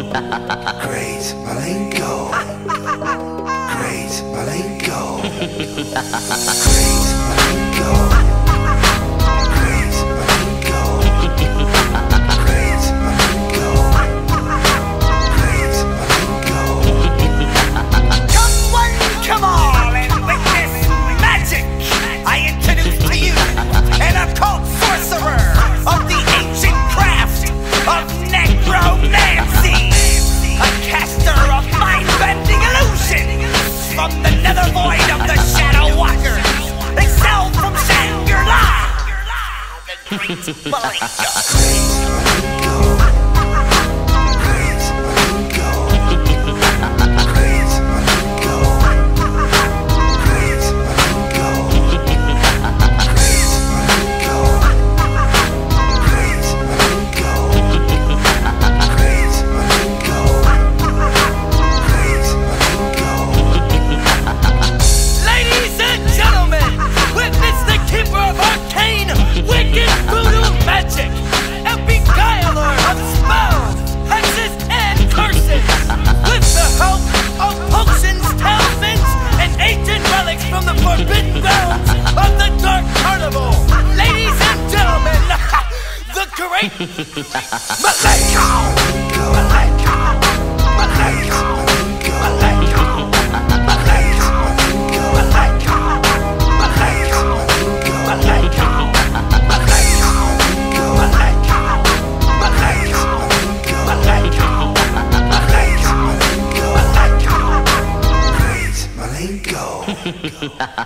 Craze Malenko. Craze Malenko. Craze Malenko. Craze Malenko. Craze Malenko. Craze Malenko. Come one, come all, and witness magic. I introduce to you an occult sorcerer of the ancient craft of necromancy, a caster of mind-bending illusions from the nether void of the Shadow Walkers, excelled from Shangri-La, the Great Malenko. Craze Malenko. Craze Malenko. Craze Malenko. Craze Malenko. Craze Malenko. Craze Malenko. Craze Malenko. Ladies and gentlemen, witness the keeper of arcane, wicked voodoo magic, and beguiler of spells, hexes, and curses, with the help of potions, talismans, and ancient relics from the forbidden realms of the Dark Carnival. Ladies and gentlemen, the Great Malenko! Malenko! Malenko!